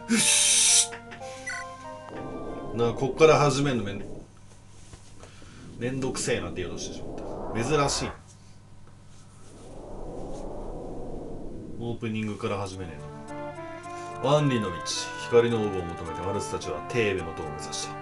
よし。こっから始めるのめんどくせえなって言おうとしてしまった。珍しい。オープニングから始めねえな。万里の道、光の王を求めてマルスたちはテーベの塔を目指した。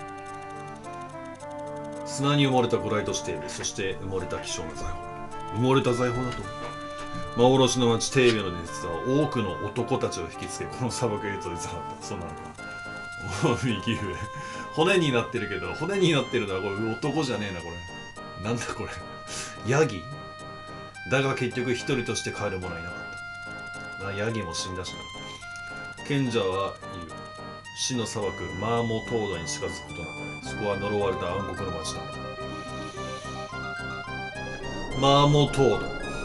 砂に埋もれた古代都市テーベ、そして埋もれた希少な財宝。埋もれた財宝だと。幻の町テーベの伝説は多くの男たちを引きつけ、この砂漠へといざなった。そうなのか。右上。骨になってるけど、骨になってるのはこれ男じゃねえな、これ。なんだこれ。ヤギだが結局一人として帰る者はいなかった。ヤギも死んだしな。賢者は言う。死の砂漠マーモトードに近づくことなくない。そこは呪われた暗黒の町だ。マーモトード。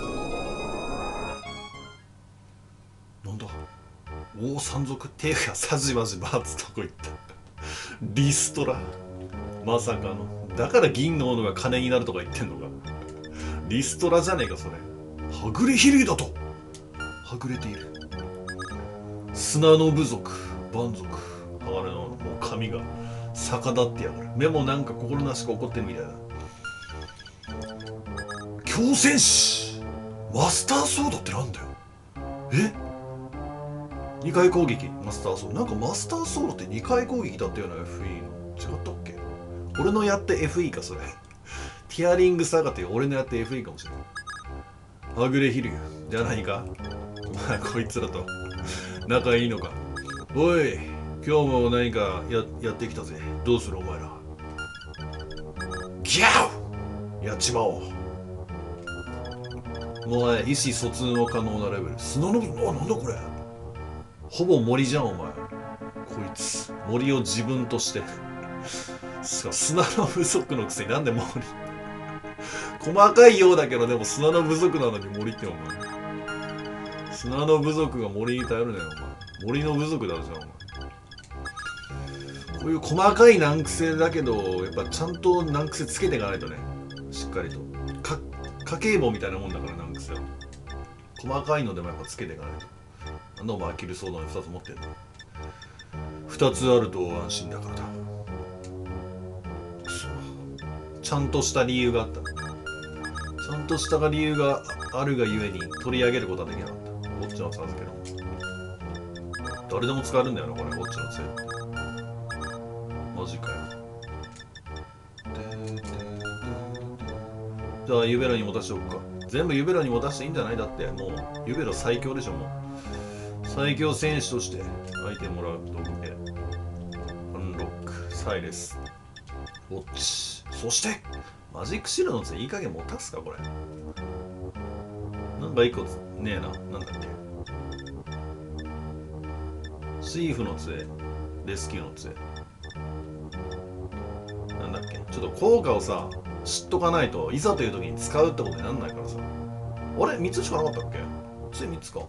なんだ王山賊っていうかサジマジバーツどこ行ったリストラ。まさかの。だから銀の斧が金になるとか言ってんのか。リストラじゃねえかそれ。はぐれひるいだと。はぐれている。砂の部族蛮族。鋼のもう髪が逆立ってやがる。目もなんか心なしか怒ってるみたいだ。強戦士マスターソードってなんだよ。え、2回攻撃マスターソード。なんかマスターソードって2回攻撃だったような FE の。違ったっけ。俺のやって FE かそれ。ティアリングサガって俺のやって FE かもしれない。はぐれひるよじゃないか。お前こいつらと仲いいのか。おい今日も何かやってきたぜ。どうするお前ら。ギャオやっちまおう。もう意思疎通も可能なレベル。砂のなんだこれ。ほぼ森じゃんお前。こいつ森を自分として砂の部族のくせになんで森細かいようだけどでも砂の部族なのに森ってお前。砂の部族が森に頼るねよお前。森の部族だろじゃんお前。こういう細かい難癖だけどやっぱちゃんと難癖つけていかないとね。しっかりと家計簿みたいなもんだから難癖は。細かいのでもやっぱつけていかないと。なんでお前アキルソードに2つ持ってんの。2つあると安心だからだ。ちゃんとした理由があった。ちゃんとした理由があるがゆえに取り上げることはできなかった。こっちの授けろ。誰でも使えるんだよなこれ。こっちのせい。マジかよ。じゃあユベラに持たしておくか。全部ユベラに持たしていいんじゃない。だってもうユベラ最強でしょ。もう最強戦士としてアイテムもらう。道具でアンロックサイレスウォッチ。そしてマジックシールドの杖いい加減持たすかこれ。なんか1個ねえな。なんだっけ。シーフの杖レスキューの杖なんだっけ。ちょっと効果をさ知っとかないといざという時に使うってことになんないからさ。あれ3つしかなかったっけ。つい3つか。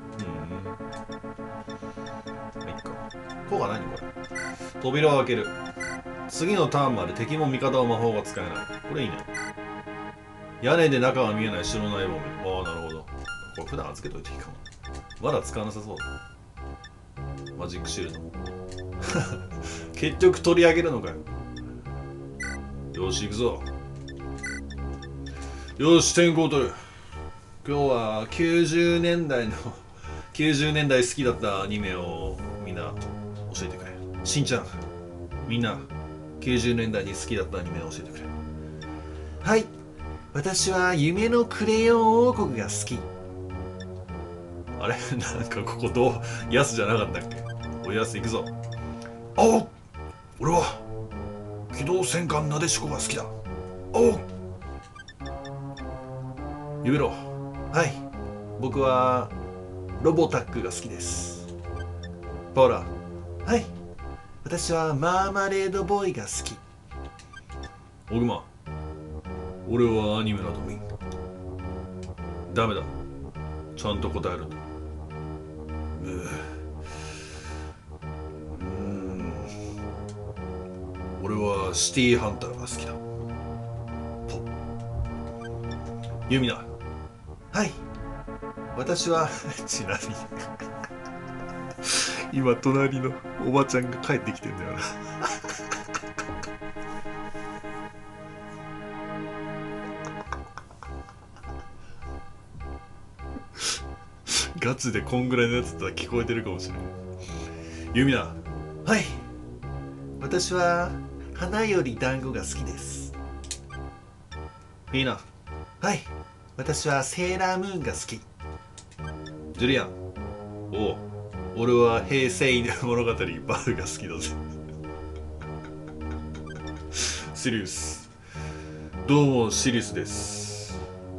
いっか。効果何これ。扉を開ける。次のターンまで敵も味方は魔法が使えない。これいいね。屋根で中が見えない城内を見る。ああなるほど。これ普段預けといていいかも。まだ使わなさそうだ。マジックシールド結局取り上げるのかよ。よし行くぞ。よし転校取る。今日は90年代好きだったアニメをみんな教えてくれ。しんちゃんみんな90年代に好きだったアニメを教えてくれ。はい、私は夢のクレヨン王国が好き。あれなんかここどうヤスじゃなかったっけ。おいヤス行くぞ。おう俺は機動戦艦なでしこが好きだ。おうゆめろ。はい僕はロボタックが好きです。ポーラ。はい私はマーマレードボーイが好き。オグマ。俺はアニメなど見ん。ダメだちゃんと答えるんだ。俺はシティーハンターが好きだ。ユミナ。はい私はちなみに今隣のおばちゃんが帰ってきてんだよなガチでこんぐらいのやつだったら聞こえてるかもしれない。ユミナ。はい、私は花より団子が好きです。フィーナ。はい、私はセーラームーンが好き。ジュリアン。おう、俺は平成物語バルが好きだぜシリウス。どうもシリウスです。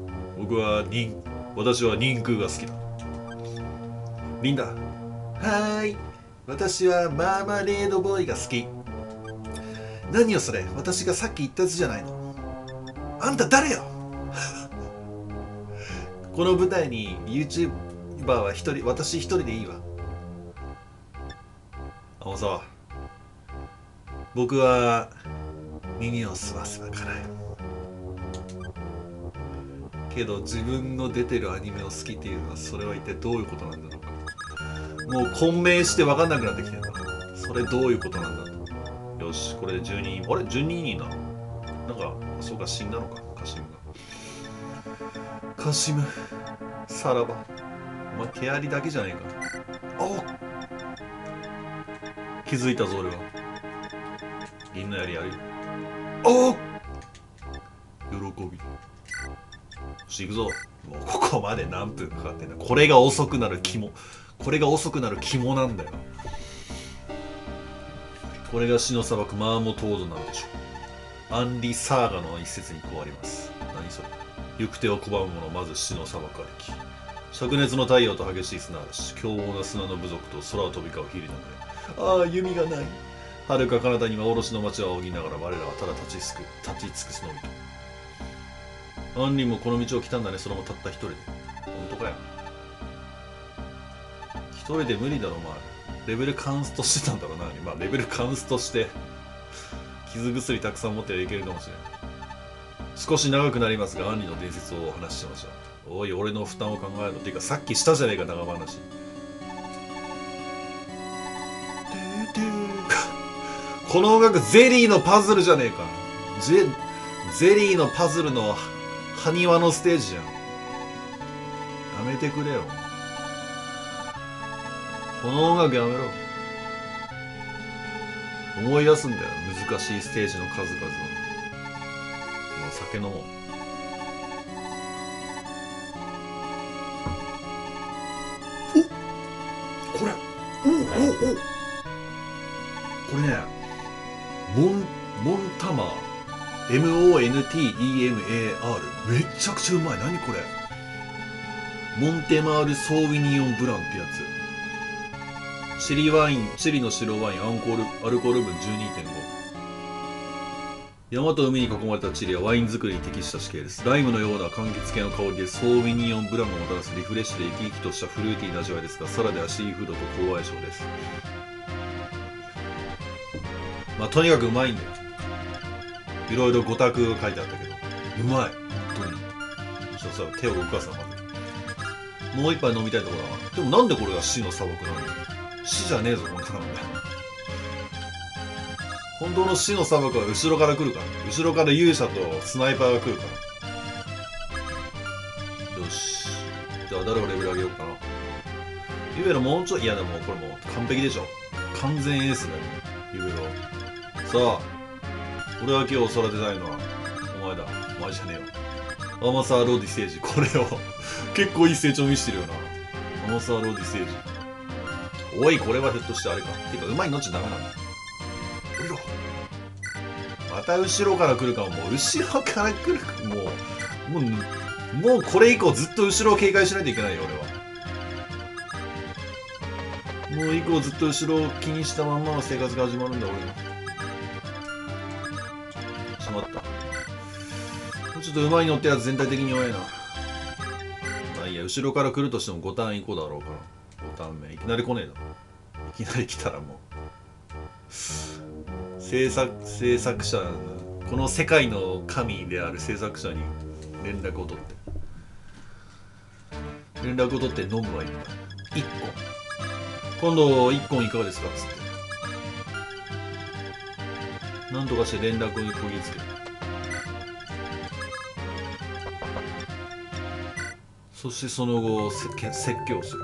私は人空が好きだ。リンダ。はーい、私はマーマレードボーイが好き。何よそれ、私がさっき言ったやつじゃないの。あんた誰よこの舞台に YouTuber は私一人でいいわ。あのさ、僕は耳をすませばからよ。けど自分の出てるアニメを好きっていうのは、それは一体どういうことなんだろうか。もう混迷して分かんなくなってきてるんだ。それどういうことなんだと。よし、これで12人。あれ12人なの。なんかそうか、死んだのか、カシムが。カシム、さらば。お前手ありだけじゃねえか。お、気づいたぞ俺は。銀の槍やるよ。おお、喜び。よし行くぞ。もうここまで何分かかってんだ。これが遅くなる肝なんだよ。これが死の砂漠マーモトードなんでしょう。アンリ・サーガの一節にこうあります。何それ。行く手を拒む者、まず死の砂漠歩き。灼熱の太陽と激しい砂嵐、凶暴な砂の部族と空を飛び交うヒリの群れ。ああ、弓がない。遥か彼方に幻の街を仰ぎながら、我らはただ立ち尽くすのみと。アンリもこの道を来たんだね。それもたった一人で。本当かよ。一人で無理だろ、お前。レベルカンストしてたんだろうな。まあレベルカンストして傷薬たくさん持ってはいけるかもしれない。少し長くなりますが、アンリの伝説をお話ししましょう。おい、俺の負担を考えろ。てかさっきしたじゃねえか、長話。この音楽ゼリーのパズルじゃねえか。ゼリーのパズルの埴輪のステージじゃん。やめてくれよ。この音楽やめろ。思い出すんだよ、難しいステージの数々を。もう酒飲もう。お、これ、これね、モンタマー MONTEMAR、 めちゃくちゃうまい。何これ。モンテマールソーヴィニオンブランってやつ。チリの白ワインアルコール分 12.5。 山と海に囲まれたチリはワイン作りに適した地形です。ライムのような柑橘系の香りでソーヴィニオンブランがもたらすリフレッシュで生き生きとしたフルーティーな味わいですが、サラダやシーフードと好相性です。まあとにかくうまいんだよ。いろいろ5択書いてあったけど、うまい。本当に。ちょっとさ、手を動かすな。もう一杯飲みたいところだな。でもなんでこれが死の砂漠なんだよ。死じゃねえぞ、こんなの。本当の死の砂漠は後ろから来るから。後ろから勇者とスナイパーが来るから。よし。じゃあ誰をレベル上げようかな。ユベロもうちょい、いやでもこれもう完璧でしょ。完全エースだよ、ユベロ。さあ、俺は今日育てたいのはお前だ。お前じゃねえよ。アマサーロディセージ。これを結構いい成長見せてるよな。アマサーロディセージ。おい、これはひょっとしてあれか。てかうまいのっちゃダメなんだ。また後ろから来るかも。もう後ろから来るかもうこれ以降ずっと後ろを警戒しないといけないよ、俺は。もう以降ずっと後ろを気にしたまんまの生活が始まるんだ、俺の。しまった。ちょっと馬に乗ったやつ全体的に弱いな。まあいいや、後ろから来るとしても5ターン以降だろうから。5ターン目いきなり来ねえだろ。いきなり来たらもう制作者、この世界の神である制作者に連絡を取って飲むはいいんだ。1個。 今度1本いかがですかっつって、なんとかして連絡にこぎつける。そしてその後説教する。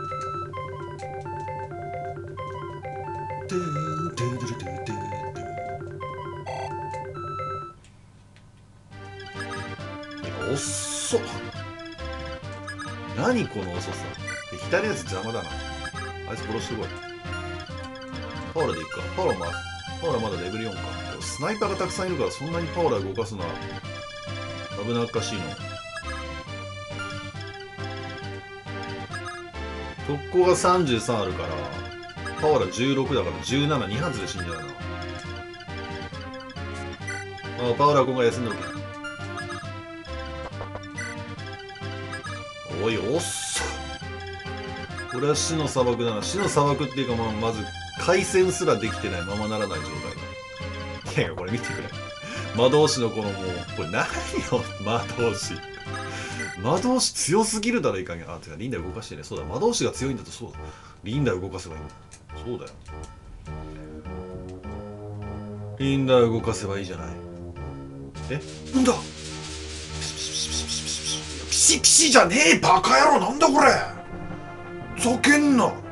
おっそ。何この遅さ。左のやつ邪魔だな。あいつ殺してこい。パウラでいくか。パウラまだレベル4か。スナイパーがたくさんいるからそんなにパウラ動かすのは危なっかしいの。特攻が33あるからパワーラ16だから17、2発で死んじゃうな。ああ、パワーラ今回休んでおけ。おい、おっそ。これは死の砂漠だな。死の砂漠っていうか、まず回線すらできてないままならない状態だ。いや、これ見てくれ。魔導士のこのもう、これ何よ、魔導士。魔導士強すぎるだろ、いかんや。あ、てか、リンダ動かしてね。そうだ、魔導士が強いんだと、そうだ。リンダ動かせばいいんだ。そうだよ。リンダ動かせばいいじゃない。え、なんだ、ピシピシじゃねえ、バカ野郎。なんだこれ、ふざけんな。は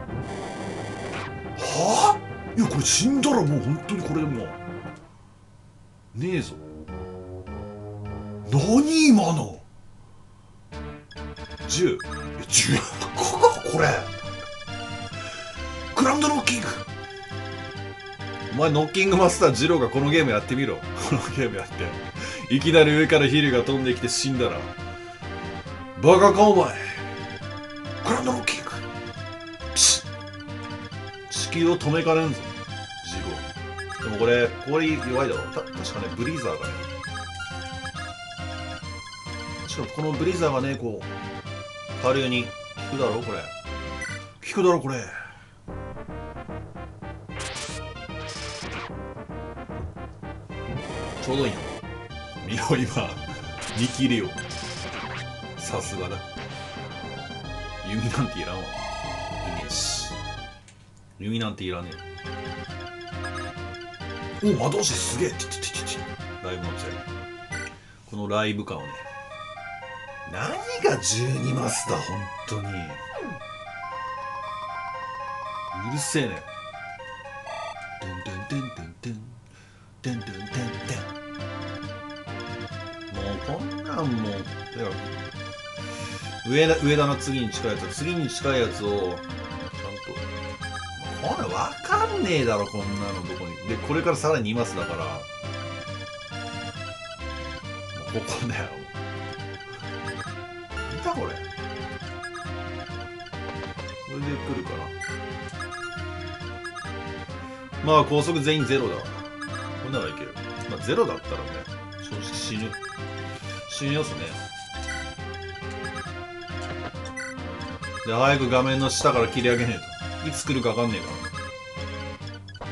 あ、いや、これ死んだらもう本当にこれでもうねえぞ。何今の10、10これグランドノッキング。お前ノッキングマスタージローがこのゲームやってみろ。このゲームやっていきなり上からヒルが飛んできて死んだらバカかお前。グランドノッキング、ピシッ。地球を止めかねんぞジロー。でもこれ弱いだろ。確かね、ブリザーがね、しかもこのブリザーがね、こう下流に効くだろ。これ効くだろ。これちょうどいいの。見ろ今見切れよ。さすがだ。弓なんていらんわ。いねえし。弓なんていらねえ。お、魔導士すげえ。ライブのチャリ。このライブ感をね。何が12マスだ本当に。うるせえね。もうこんなんもう上だな。次に近いやつをちゃんと、これわかんねえだろこんなのどこに。でこれからさらに2マスだからもうここだよ。見たこれ。これで来るかな。まあ高速全員ゼロだわ。これならいける。まあゼロだったらね、正直死ぬ要素ね。で早く画面の下から切り上げねえと。いつ来るか分かんねえから。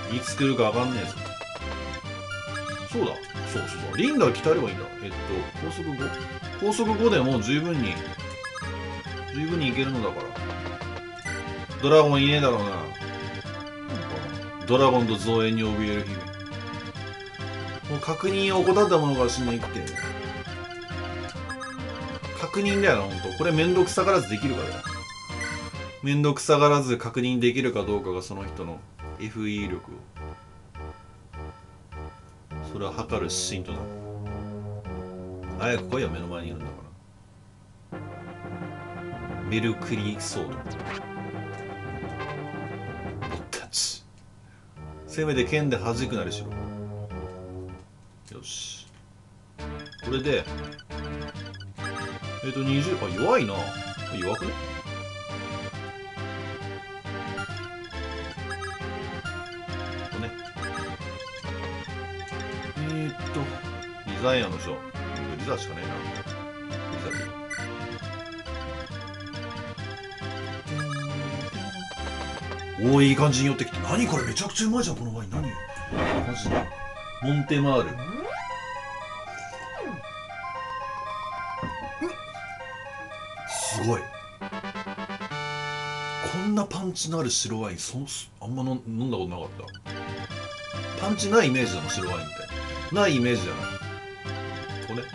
いつ来るか分かんねえぞ。そうだ、そうリンダー鍛えればいいんだ。高速5でも十分にいけるのだから。ドラゴンいねえだろうな。ドラゴンと増援に怯える日々。もう確認を怠ったものから死んでいくって。確認だよな、ほんと。これめんどくさがらずできるからだ。めんどくさがらず確認できるかどうかがその人の FE 力を、それは測る指針となる。早く来いよ、目の前にいるんだから。メルクリソード。僕たち。せめて剣で弾くなりしろ。よし。これで、20、あ、弱いな。弱くね？リザイアの書。リザしかねえな。リザでいい。おー、いい感じに寄ってきて。何これめちゃくちゃうまいじゃん、このワイン。何マジで。モンテマール。すごい。こんなパンチのある白ワインあんま飲んだことなかった。パンチないイメージなの、白ワインってないイメージじゃないこれ。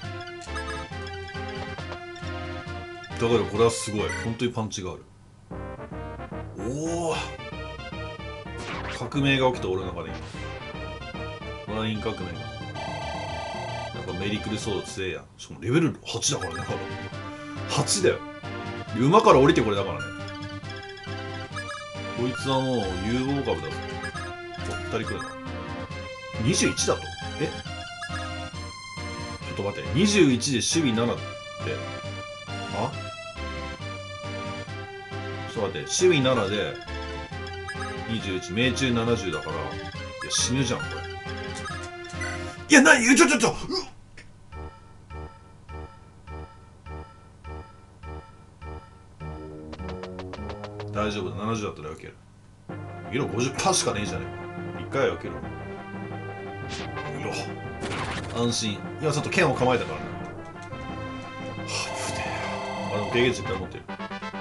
だからこれはすごい本当にパンチがある。おお、革命が起きた俺の中で今。ワイン革命がやっぱメリクルソード強えや。しかもレベル8だからね。8だよ。馬から降りてこれだからね。こいつはもう有望株だぞ。お、2人来るな。21だと。え、ちょっと待って、21で守備7って、あ、ちょっと待って、守備7で21、命中70だから、いや死ぬじゃんこれ。いや、何、ちょ大丈夫だ、70だったらよける。色 50% しかねえじゃねえか。1回はよける。よ安心。今ちょっと剣を構えたからね。あ、でも経験値いっぱい持ってる。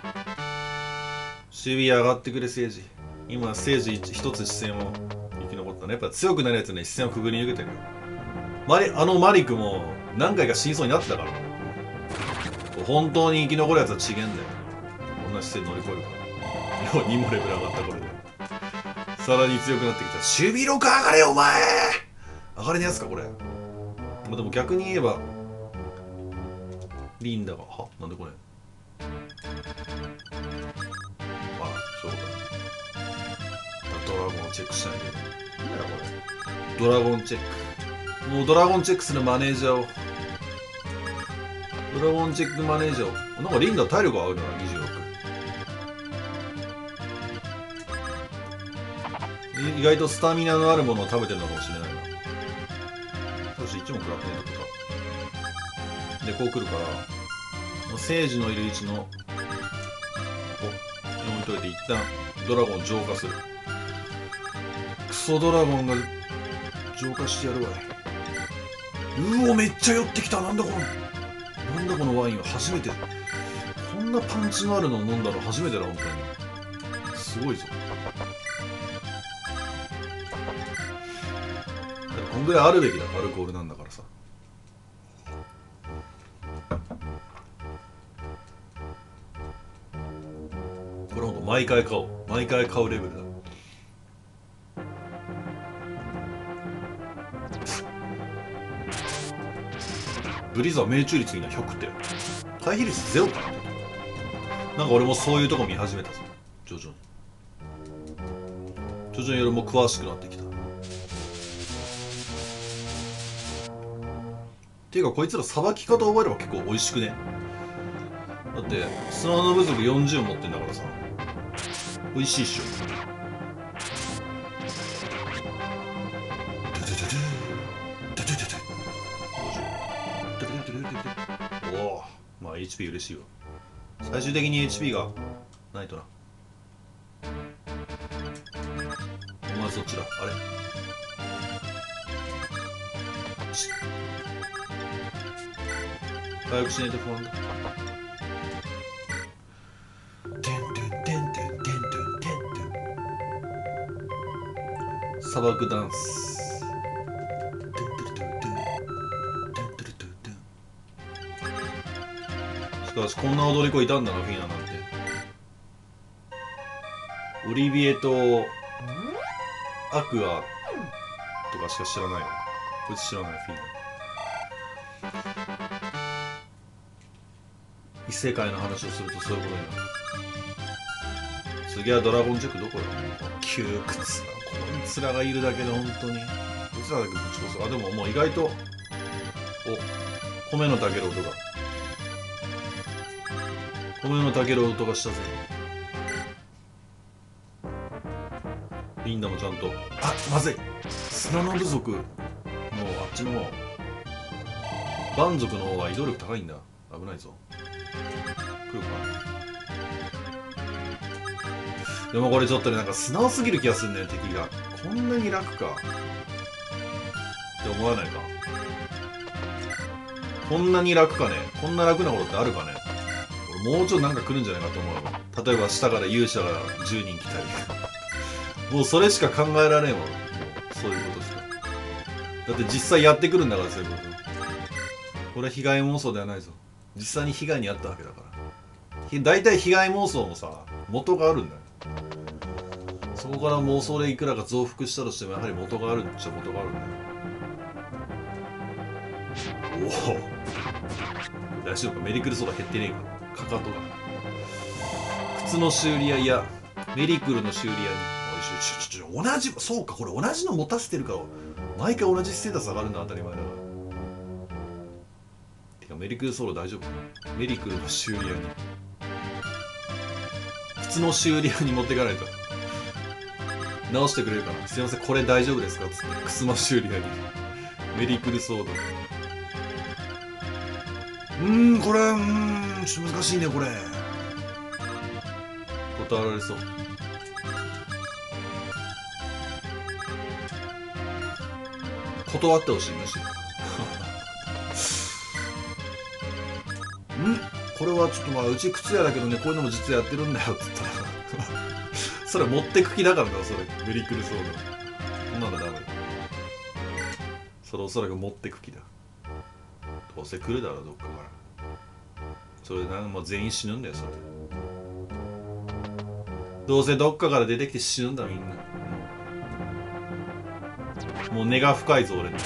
守備上がってくれ、政治。今政治一つ視線を生き残ったね。やっぱ強くなるやつね、視線をくぐり抜けてるよ。マリクも何回か死にそうになってたから。本当に生き残るやつは違えんだよ。こんな姿勢乗り越えるから。2もレベル上がったこれで。さらに強くなってきた。守備力上がれよお前。上がれねえやつかこれ。でも逆に言えばリンダが、は、なんでこれ。まあそうか。ドラゴンチェックしないで。なんだよこれ。ドラゴンチェック。もうドラゴンチェックするマネージャーを。ドラゴンチェックマネージャーを。なんかリンダ体力上がるな、26。意外とスタミナのあるものを食べてるのかもしれないな。よし、1問食らってねえとか。で、こう来るから、聖司のいる位置の、読み解いて一旦ドラゴン浄化する。クソドラゴンが浄化してやるわい。うお、めっちゃ寄ってきた。なんだこのワインは。初めて。こんなパンチのあるのを飲んだの初めてだ、本当に。すごいぞ。こんぐらいあるべきだ、アルコールなんだからさ。これほんと毎回買うレベルだ。ブリザー命中率みんな100って回避率0かな。なんか俺もそういうとこ見始めたぞ。徐々に俺も詳しくなってきた。っていうかこいつらさばき方覚えれば結構美味しくね。だって砂の部族40持ってんだからさ、美味しいっしょ。おお、まあ HP 嬉しいわ。最終的に HP がないとな。お前そっちだ。あれ回復しないと不安だ。砂漠ダンス。しかしこんな踊り子いたんだな、フィーナなんて。オリビエとアクアとかしか知らないわ。こいつ知らない、フィーナ。異世界の話をするとそういうことになる。次はドラゴンチェックどこよ。窮屈なこいつらがいるだけで本当にこいつらだけぶち殺す。あ、でももう意外と米の炊ける音がしたぜ。リンダもちゃんと、あ、まずい。砂の部族のあっちの蛮族の方が移動力高いんだ。危ないぞ。来るか。でもこれちょっとね、なんか素直すぎる気がするね、敵が。こんなに楽かって思わないか。こんなに楽かね。こんな楽なことってあるかね。俺もうちょっとなんか来るんじゃないかと思うよ。例えば下から勇者が10人来たりもうそれしか考えられんわ。もうそういうことしか。だって実際やってくるんだから、そういうこと。これは被害妄想ではないぞ。実際に被害に遭ったわけだから。大体被害妄想もさ、元があるんだよ。そこから妄想でいくらか増幅したとしてもやはり元があるっちゃ元があるんだよ。おお、大丈夫か。メリクルソーダ減ってねえか。かかとが靴の修理屋やメリクルの修理屋に同じ、そうか、これ同じの持たせてるから毎回同じステータス上がるのは当たり前だから。てかメリクルソーダ大丈夫か。メリクルの修理屋に靴の修理屋に持っていかないと直してくれるかな。すいません、これ大丈夫ですかっつって靴の修理屋にメリクルソーダ。これちょっと難しいね。これ断られそう。断ってほしい。むしろこれはちょっとうち靴屋だけどね、こういうのも実はやってるんだよって言ったらそれ持ってく気だからな。それメリクルソーダそんなのダメだ。それおそらく持ってく気だ。どうせ来るだろどっかから。それでもう全員死ぬんだよ。それどうせどっかから出てきて死ぬんだみんな。もう根が深いぞ俺の。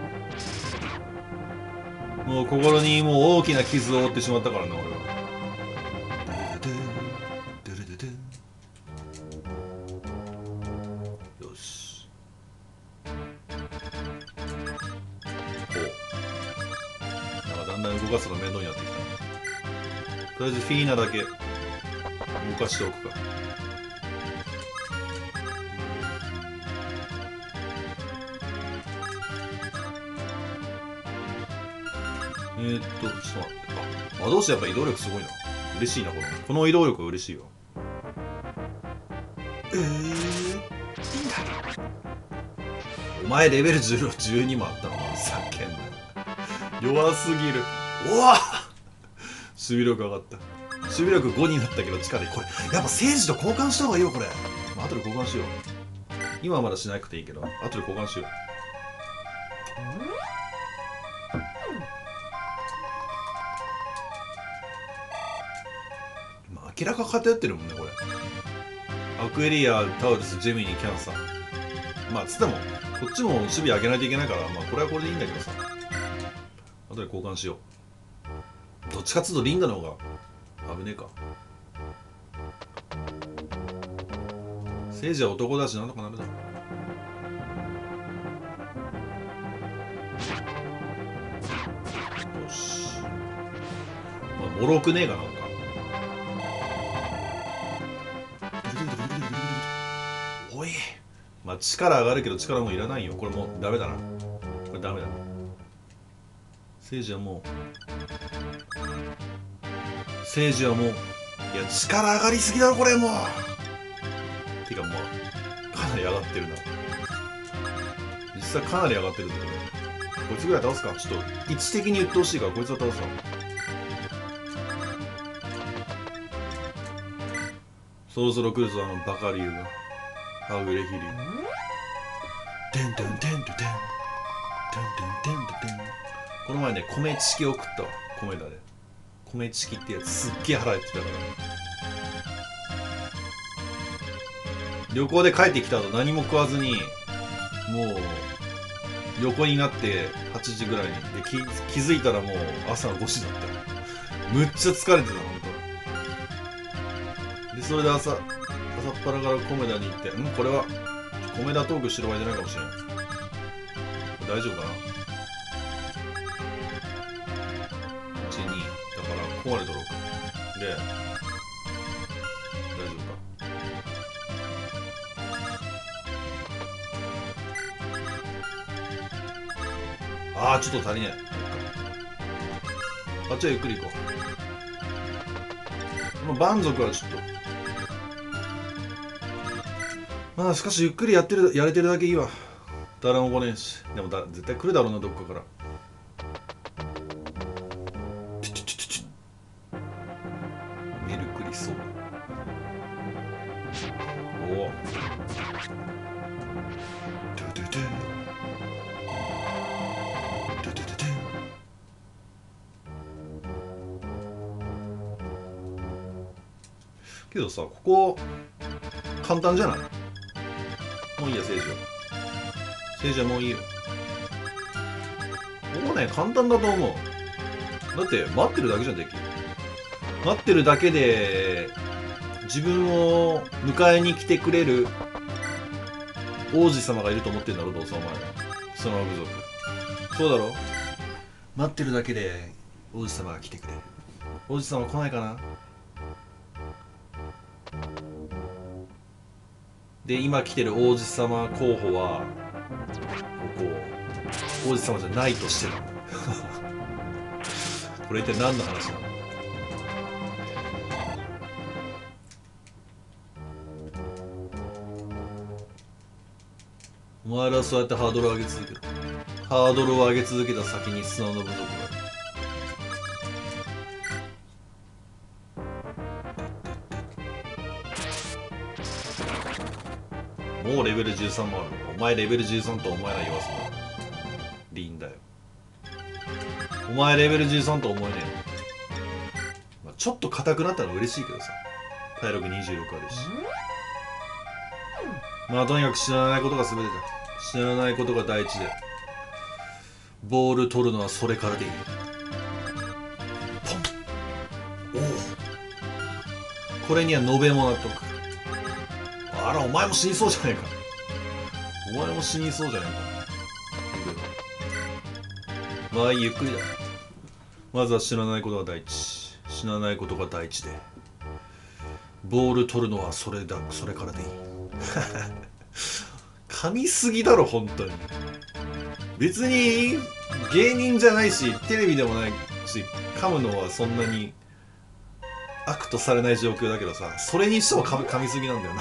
もう心にもう大きな傷を負ってしまったからな俺は。よし、こうなんかだんだん動かすの面倒になってきた。とりあえずフィーナだけ動かしておくか。ちょっと待って。あ、どうしてやっぱ移動力すごいな。嬉しいな、この移動力は嬉しいわ。いいんだ。お前レベル12もあったの。叫んだ。弱すぎる。おわ守備力上がった。守備力5になったけど力で。これ、やっぱ聖司と交換した方がいいよ、これ。まあ、後で交換しよう。今はまだしなくていいけど、後で交換しよう。明らか偏ってるもんね、これ。アクエリア、タウルス、ジェミニ、キャンサー。まあ、つっても、こっちも守備上げないといけないから、まあ、これはこれでいいんだけどさ。後で交換しよう。どっちかっつうとリンダの方が危ねえか。聖司は男だし、なんとかなるだろう。よし。まあ、もろくねえかなんか。おい。まあ、力上がるけど力もいらないよ。これもうダメだな。これダメだ。聖司はもう。聖司はもう。いや、力上がりすぎだろ、これもう。てかもう、かなり上がってるな。実際かなり上がってるぞ、これ。こいつぐらい倒すか。ちょっと、位置的に言ってほしいから、こいつは倒すわ。そろそろ来るぞ、バカ竜が。ハグレヒリ。てんてんてんてんてん。てんてんてんてんてん。この前ね、米チキを食ったわ。米だね。米チキってやつすっげえ腹減ってたから。旅行で帰ってきた後何も食わずに、もう、横になって8時ぐらいに。で、気づいたらもう朝5時だった。むっちゃ疲れてた、ほんと。で、それで朝っぱらから米田に行って、これは、米田トークしてる場合じゃないかもしれない。大丈夫かな ?1、2。だから、ここまで取ろうか。で、大丈夫か。あー、ちょっと足りねえ。あっちはゆっくり行こう。この蛮族はちょっと。まあしかしゆっくりやれてるだけいいわ。誰も来ねえし。でも絶対来るだろうな、どっかから。 ドゥドゥドゥドゥドゥドゥドゥ。けどさ、ここ簡単じゃない？もういいや、聖女。聖女もういいよ。ここね、簡単だと思う。だって待ってるだけじゃん、できる。待ってるだけで自分を迎えに来てくれる王子様がいると思ってんだろ、どうせお前ら。その部族。そうだろ？待ってるだけで王子様が来てくれる。王子様来ないかな？で、今来てる王子様候補はここ王子様じゃないとしてる。これ一体何の話なの？お前らはそうやってハードルを上げ続ける。ハードルを上げ続けた先に砂の部族がいる。もうレベル13もある。お前レベル13とお前ら言わせない。リンだよ。お前レベル13と思えねえの。まあ、ちょっと硬くなったら嬉しいけどさ。体力26あるし。まあとにかく知らないことが全てだ。知らないことが第一で。ボール取るのはそれからでいい。ポン。おお。これには延べもらっとく。あら、お前も死にそうじゃねえか。お前も死にそうじゃねえか。まあいい、ゆっくりだ。まずは知らないことが第一。知らないことが第一で。ボール取るのはそれだ、それからでいい。噛みすぎだろ、本当に。別に芸人じゃないし、テレビでもないし、噛むのはそんなに悪とされない状況だけどさ、それにしても噛みすぎなんだよな。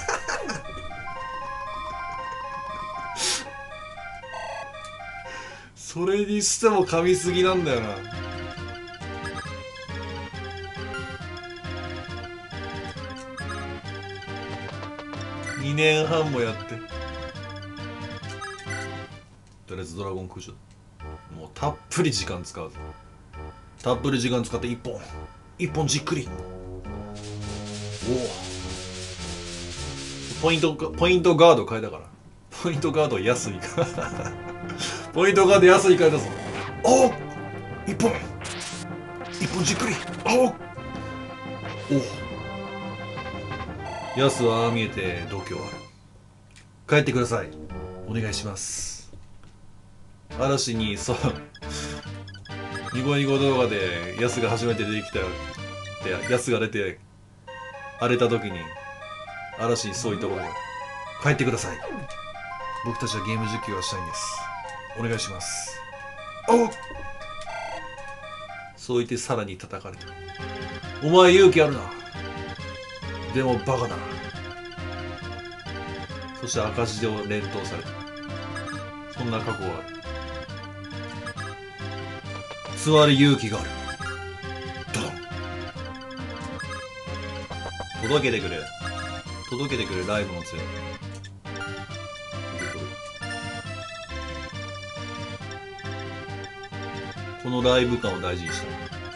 それにしても噛みすぎなんだよな。2年半もやって。とりあえずドラゴン駆除。もうたっぷり時間使うぞ。たっぷり時間使って1本じっくり。おお、ポイントガード変えたから。ポイントガード安いか。ポイントガード安い変えたぞ。おお、1本じっくり。おお、安は見えて度胸ある。帰ってください、お願いします。嵐にそうニコニコ動画でヤスが初めて出てきたで、ヤスが出て荒れた時に嵐にそう言ったことが、帰ってください、僕たちはゲーム実況がしたいんです、お願いします。おっ、そう言ってさらに叩かれた。お前勇気あるな、でもバカだな。そして赤字を連投された。そんな過去がある。座る勇気がある。ドドン。届けてくれライブの杖。このライブ感を大事にした。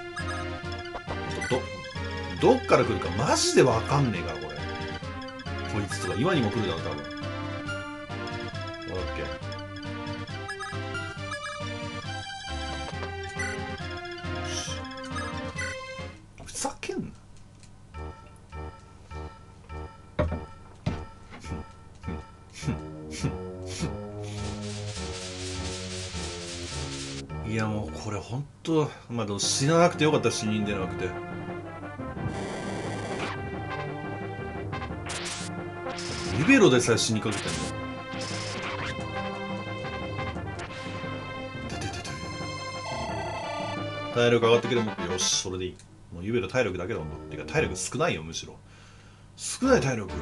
どっから来るかマジでわかんねえからこれ。こいつとか今にも来るだろ多分。オッケー。ふざけんな。いやもうこれほんと、まあでも死ななくてよかった、死人でなくて。リベロでさえ死にかけてんの。体力上がってくれも、よし、それでいい。もうリベロ体力だけだもん。てか体力少ないよ、むしろ。少ない体力。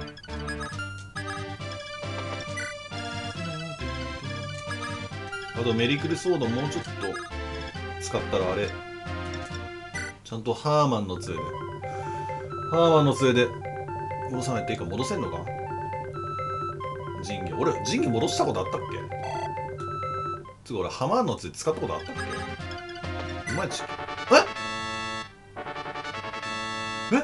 あとメリクルソードもうちょっと使ったらあれ。ちゃんとハーマンの杖で戻さないっていいか、戻せんのか。 神器。俺神器戻したことあったっけ？つうか俺ハマーのつ使ったことあったっけ？いまいち。え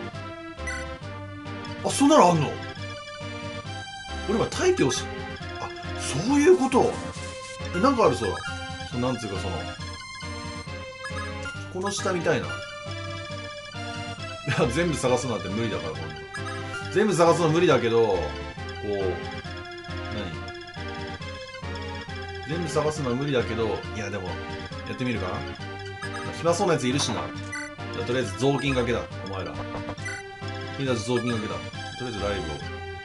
あ、そんなのあんの？俺は退去し、あ、そういうこと。なんかあるそら。なんつうかこの下みたいな。いや、全部探すなんて無理だから、全部探すの無理だけど、こう、全部探すのは無理だけど、いやでも、やってみるかな。暇そうなやついるしな。とりあえず雑巾がけだ、お前ら。君たち雑巾がけだ。とりあえずライブ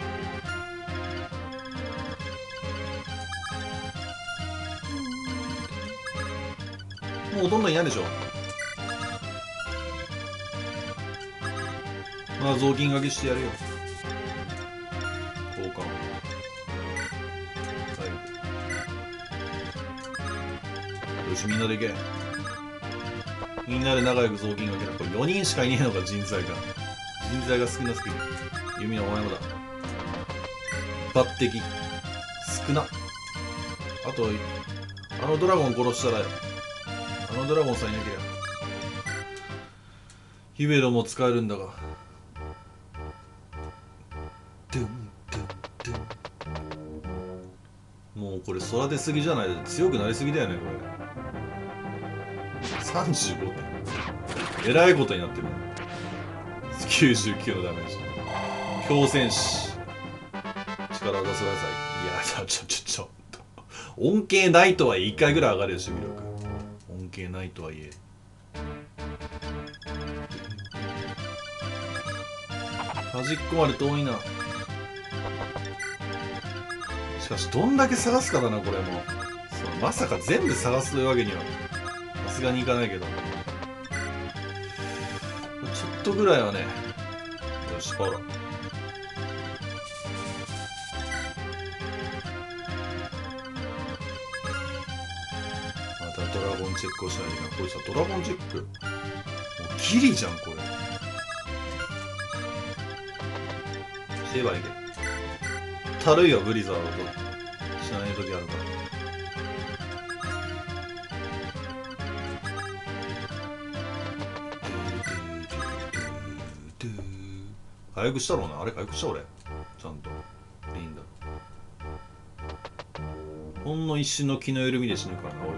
を。もうほとんどいないでしょ。まあ雑巾がけしてやるよ。交換。ライブ。よし、みんなで行け。みんなで仲良く雑巾がけだ。これ4人しかいねえのか、人材が。人材が少なすぎる。弓のお前もだ。抜擢。少な。あと、あのドラゴン殺したら、あのドラゴンさえいなけりゃ。ヒベロも使えるんだが。もうこれ空出すぎじゃない？強くなりすぎだよねこれ。35点。えらいことになってる。99のダメージ。強戦士。力を出せなさい。いや、ちょっと。恩恵ないとはいえ1回ぐらい上がるよ、守備力。恩恵ないとはいえ。端っこまで遠いな。しかしどんだけ探すかだなこれも。まさか全部探すというわけにはさすがにいかないけど、ちょっとぐらいはね。よし、ほら。またドラゴンチェックをしないといけない。こいつはドラゴンチェックもうギリじゃんこれ。シェーバーいけ。たるいよブリザードと知らない時あるから。回復したろうな。あれ回復した俺ちゃんといいんだ。ほんの一瞬の気の緩みで死ぬからな。俺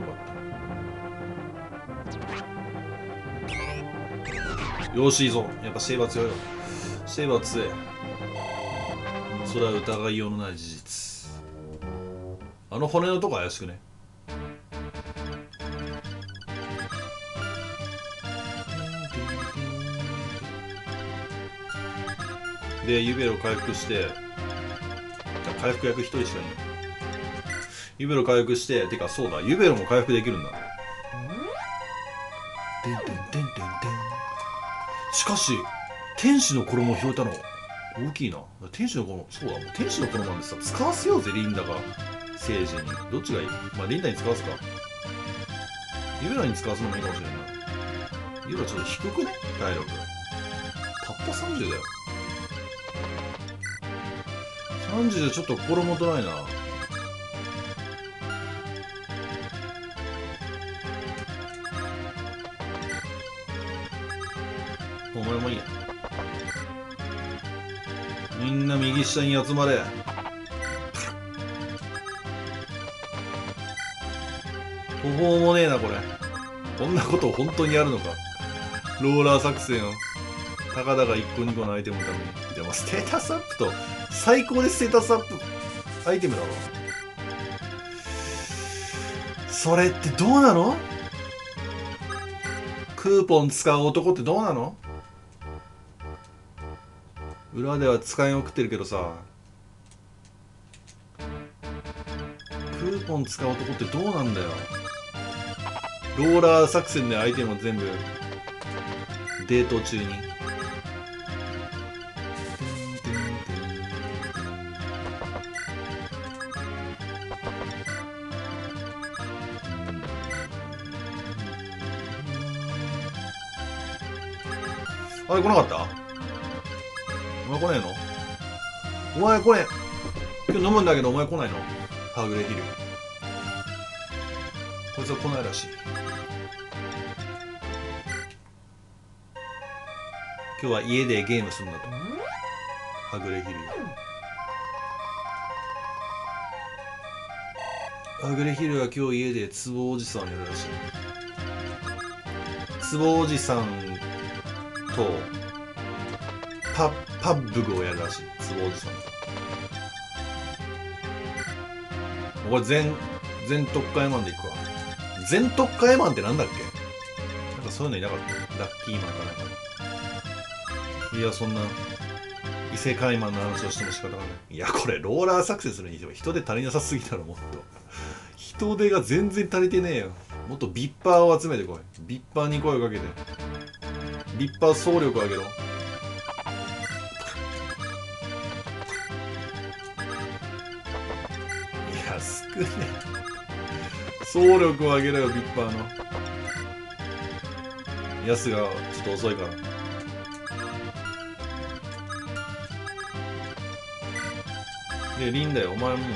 はよしいいぞ。やっぱシェーバー強いよ。シェーバー強い。それは疑いようのない事実。あの骨のとこ怪しくね。でユベロ回復して、回復役1人しかいない。ユベロ回復して、てかそうだ、ユベロも回復できるんだ。しかし天使の衣を拾えたの大きいな。天使の衣、そうだ、もう天使の衣なんでさ、使わせようぜ。リンダか聖治にどっちがいい？まあリンダに使わすか。ユベロに使わすのもいいかもしれない。ユベロちょっと低くね、体力たった30だよ。30じゃちょっと心もとないな。お前もいい。みんな右下に集まれ。途方もねえなこれ。こんなことを本当にやるのか。ローラー作戦をたかだか1個2個のアイテムのために。でもステータスアップと最高でステータスアップアイテムだろ。それってどうなの？クーポン使う男ってどうなの？裏では使いまくってるけどさ、クーポン使う男ってどうなんだよ。ローラー作戦でアイテムを全部デート中に。あれ来なかった？お前来ねえの？お前来ねえ。 今日飲むんだけどお前来ないの？はぐれヒル。こいつは来ないらしい。今日は家でゲームするんだと。はぐれヒル。はぐれヒルは今日家でつぼおじさんをやるらしい。つぼおじさんとパッブグをやるらしい。つぼおじさんと。これ全特化エマンでいくわ。全特化エマンってなんだっけ？なんかそういうのいなかった？ラッキーマンかなんか。いや、そんな異世界マンの話をしても仕方がない。いや、これローラー作成するにしても人手足りなさすぎたらもっと。人手が全然足りてねえよ。もっとビッパーを集めてこい。ビッパーに声をかけて。ビッパー総力を上げろ。いや、少ねえ。総力を上げろよ、ビッパーの。ヤスがちょっと遅いから。で、リンだよ、お前も。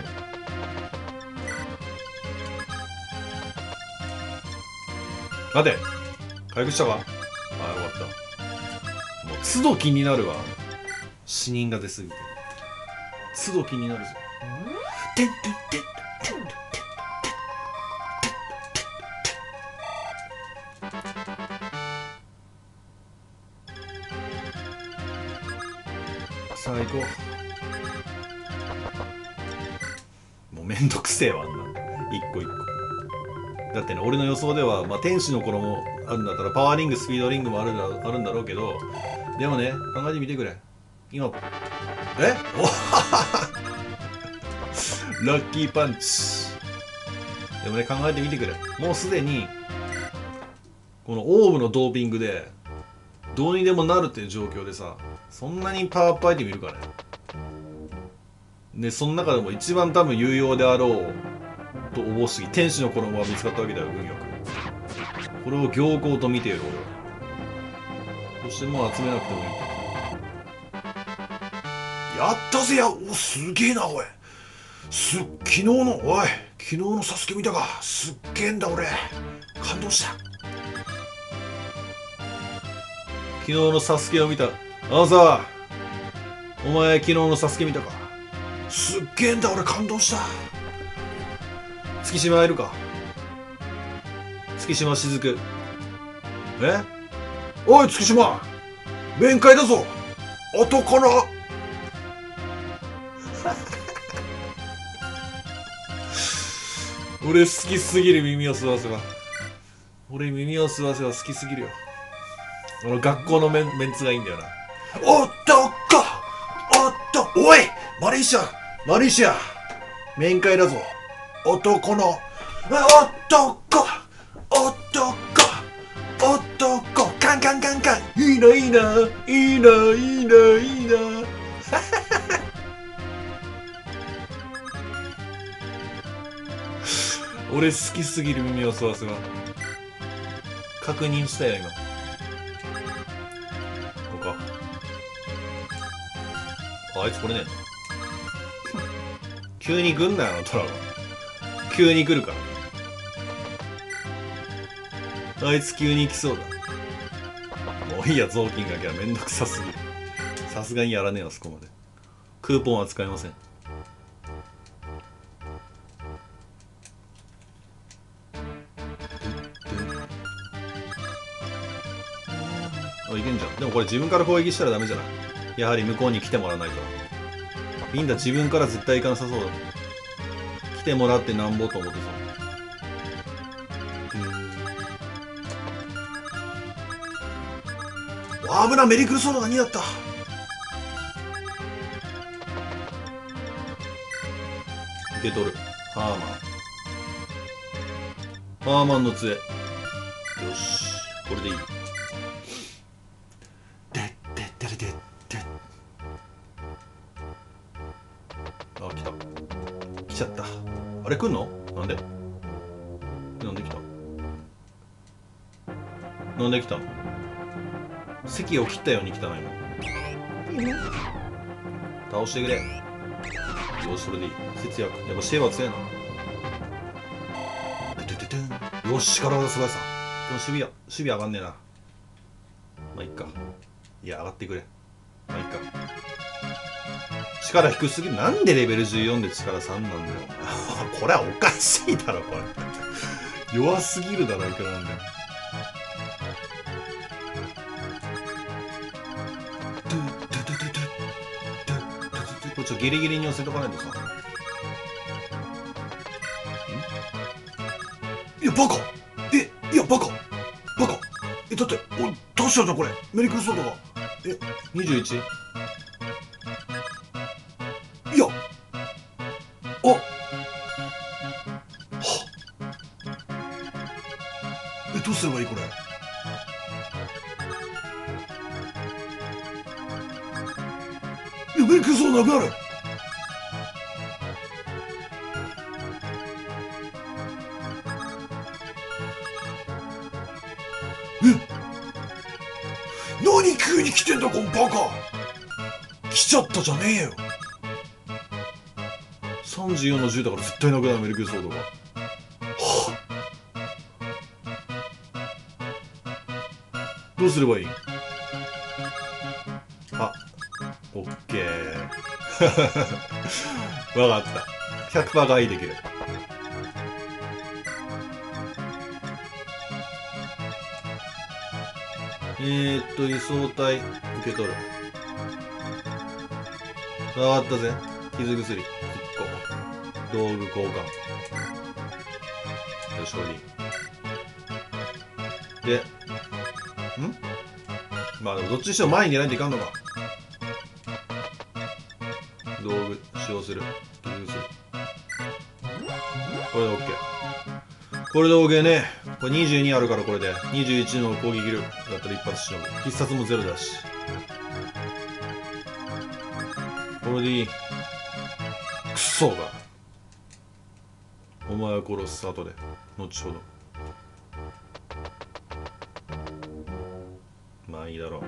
待て、回復したか？ああ、よかった。もう都度気になるわ。死人が出すぎて。都度気になるぞ。てんてんてんてんてんてん。さあ行こう。もうめんどくせえわ、あんな一個一個。だってね、俺の予想では、まあ、天使の頃もあるんだったらパワーリング、スピードリングもあるんだろうけど、でもね、考えてみてくれ。今おラッキーパンチ。でもね、考えてみてくれ。もうすでにこのオーブのドーピングでどうにでもなるっていう状況でさ、そんなにパワーアップアイテムいるかね。で、その中でも一番多分有用であろうとおぼしき天使の衣が見つかったわけだよ、運よく。これを行幸と見ている俺は。そしてもう集めなくてもいいと。やったぜや。お、すげえなおい。昨日のサスケ見たか。すっげえんだ俺。感動した。昨日のサスケを見た。あのさ、お前昨日のサスケ見たか。すっげえんだ俺。感動した。月島いるか。月島しずく。おい月島、面会だぞ。後から俺好きすぎる。耳を吸わせば。俺耳を吸わせば好きすぎるよ。俺学校のメンツがいいんだよな。おっとおい、マレーシア面会だぞ。男の男カンカンいいな俺好きすぎる。耳をそわせば確認したよ今。ここか。あいつこれね。急に来んなよトラは。急に来るから。あいつ急に来そうだ。もういいや、雑巾がけはめんどくさすぎる。さすがにやらねえわ、そこまで。クーポンは使えません。あ、いけんじゃん。でもこれ自分から攻撃したらダメじゃない。やはり向こうに来てもらわないと。いいんだ、自分から絶対行かなさそうだ。来てもらってなんぼと思ってさ。危な、メリクルソードが2だった。受け取る。ハーマンの杖。よし、これでいい。あ、来た。来ちゃった。あれ来んの？なんで来たの？席を切ったように来たの今。倒してくれ。よよし、それでいい。節約。やっぱシェーバー強いな。よし、体がすごいさ。でも守備上がんねえな。まあいっか。いや、上がってくれ。まあいっか。力低すぎる。なんでレベル14で力3なんだよ。これはおかしいだろ、これ。弱すぎるだろ、いくらなんだよ。これちょっとギリギリに寄せとかないとさ。いや、バカ！いや、バカ！だって、おい、出したじゃん、これ。メリクルソードが。21？ いや、はどうすればいいこれ。いや、メリクルソードなくなる。何急に来てんだこのバカ。来ちゃったじゃねえよ。34の10だから絶対なくなるメリクルソードが。どうすればいい？あ、オッケー。わかった。100% 外できる。輸送隊受け取る。わかったぜ。傷薬1個。道具交換。よし、これでいい。で、まあでもどっちにしても前に狙いといかんのか。道具使用する。傷薬。これで OK。これで OK ね。これ22あるからこれで。21の攻撃力だったら一発しのぐ。必殺もゼロだし。これでいい。くっそが。お前を殺す後で。後ほど。まあいいだろう。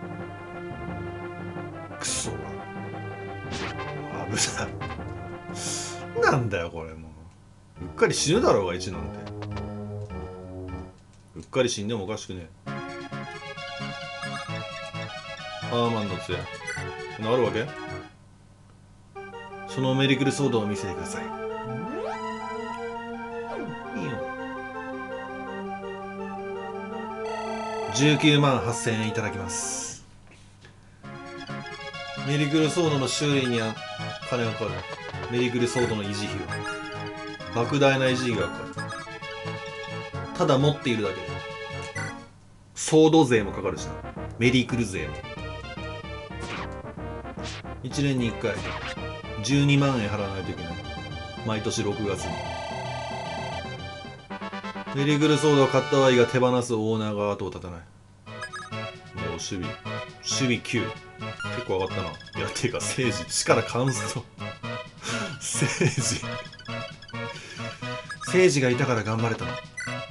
くそが。危ない。なんだよこれもう。うっかり死ぬだろうが1なんて。うっかり死んでもおかしくねえ。ハーマンの杖。治るわけ？そのメリクルソードを見せてください。いいよ。19万8000円いただきます。メリクルソードの修理には金がかかる。メリクルソードの維持費は莫大な維持費がかかる。ただ持っているだけでソード税もかかるしな。メリクル税も。1年に1回12万円払わないといけない。毎年6月に。メリクルソードを買ったはいいが手放すオーナーが後を絶たない。もう守備9。結構上がったな。いや、てか政治力カンスト。政治がいたから頑張れたの。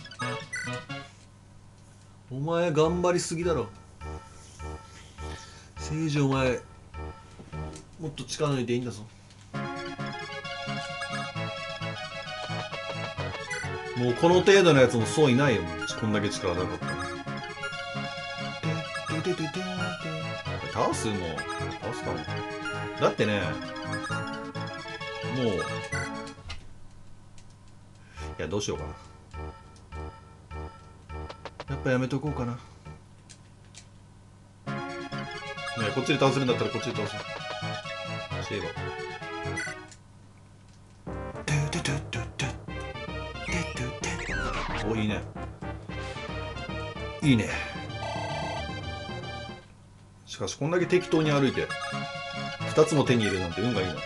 お前頑張りすぎだろ。政治お前もっと力抜いていいんだぞ。もうこの程度のやつもそういないよ。こんだけ力なかったら。倒すかも。だってね、もういや、どうしようかな。やっぱやめとこうかな。ねえ、こっちで倒せるんだったらこっちで倒そう。シェーバー。お、いいね。いいね。しかしこんだけ適当に歩いて2つも手に入れるなんて運がいいな。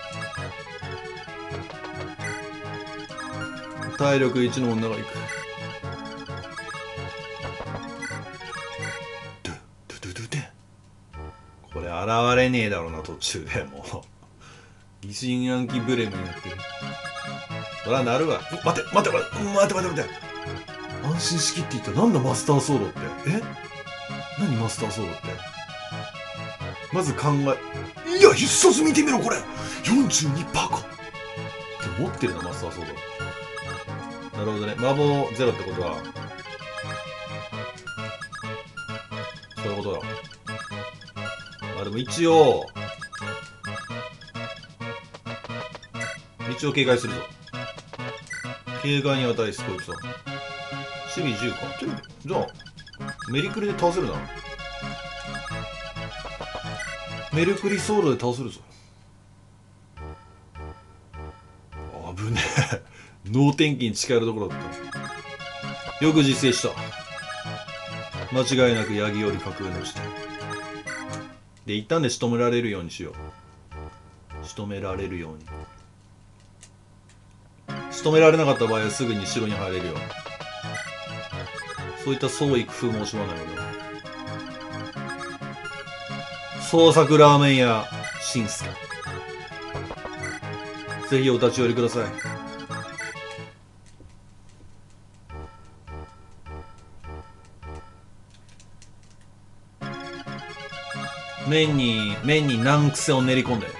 体力1の女が行く。これ現れねえだろうな、途中でもう疑心暗鬼ブレムになってる。そりゃなるわ。待て。安心しきって言った。なんだマスターソードって。何マスターソードって。まず考え。いや、必殺見てみろこれ。42パカ。 持ってるな、マスターソード。なるほどね。魔法ゼロってことは、そういうことだ。あ、でも一応警戒するぞ。警戒に値すこいつは。守備10か。じゃあ、メリクリで倒せるな。メルクリソードで倒せるぞ。危ねえ。脳天気に近寄るところだった。よく実践した。間違いなくヤギより格上の下。で、一旦で仕留められるようにしよう。仕留められるように。仕留められなかった場合はすぐに城に入れるよ。そういった創意工夫も惜しまないので。創作ラーメン屋しんすけ、ぜひお立ち寄りください。麺に難癖を練り込んで、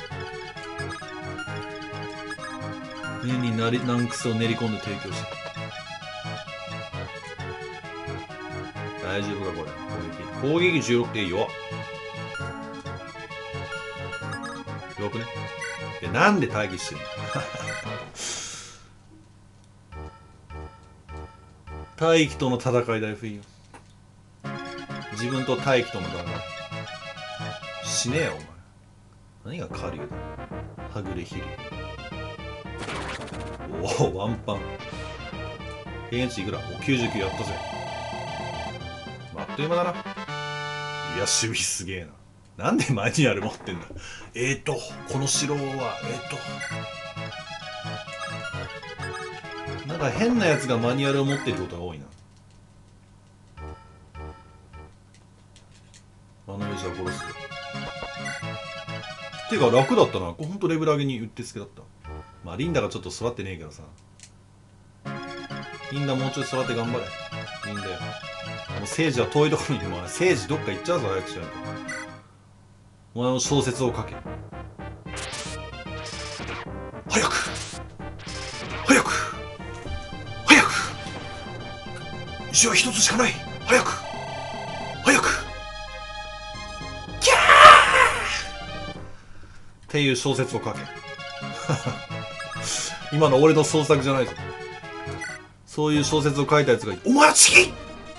難癖を練り込んで提供して。大丈夫かこれ。攻撃16って弱っ。弱くね。なんで待機してんの大気との戦いだよ、フィー。自分と大気との戦い。死ねえよ、お前。何が狩人だ。はぐれひり。おお、ワンパン。経験値いくら？お、99やったぜ。あっという間だな。いや、守備すげえな。なんでマニュアル持ってんだ。この城は、なんか変なやつがマニュアルを持ってることが多いな。あの親父は殺すぞ。てか楽だったな。ほんとレベル上げにうってつけだった。まあリンダがちょっと育ってねえけどさ。リンダもうちょい育って頑張れ。リンダよ。もう聖治は遠いところにいる。もう聖治どっか行っちゃうぞ、早くしないと。お前の小説を書け。早く早く早く。石は一つしかない。早く早く。キャーっていう小説を書け。今の俺の創作じゃないぞ。そういう小説を書いたやつがいて、お前はチキ！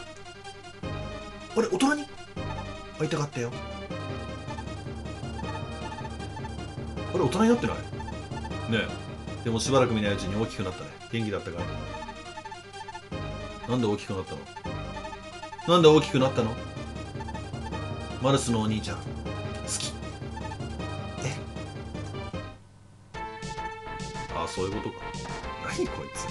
俺大人に会いたかったよ。あれ大人になってない？ねえ。でもしばらく見ないうちに大きくなったね。元気だったから。なんで大きくなったの？なんで大きくなったの？マルスのお兄ちゃん好き。ああ、そういうことか。何こいつ。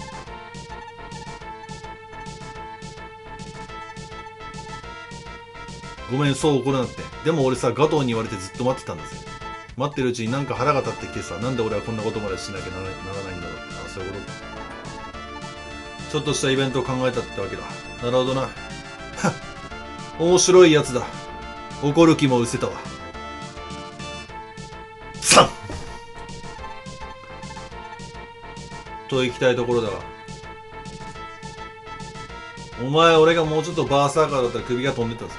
ごめん、そう怒らなくて。でも俺さ、ガトーに言われてずっと待ってたんだぜ。待ってるうちになんか腹が立ってきてさ、なんで俺はこんなことまでしなきゃならないんだろうって。あ、そういうことか。ちょっとしたイベントを考えたってわけだ。なるほどな。面白いやつだ。怒る気も失せたわ。3と行きたいところだが、お前、俺がもうちょっとバーサーカーだったら首が飛んでったぞ。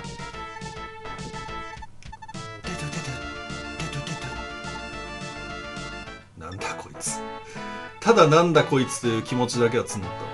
なんだこいつ。ただなんだこいつという気持ちだけは募った。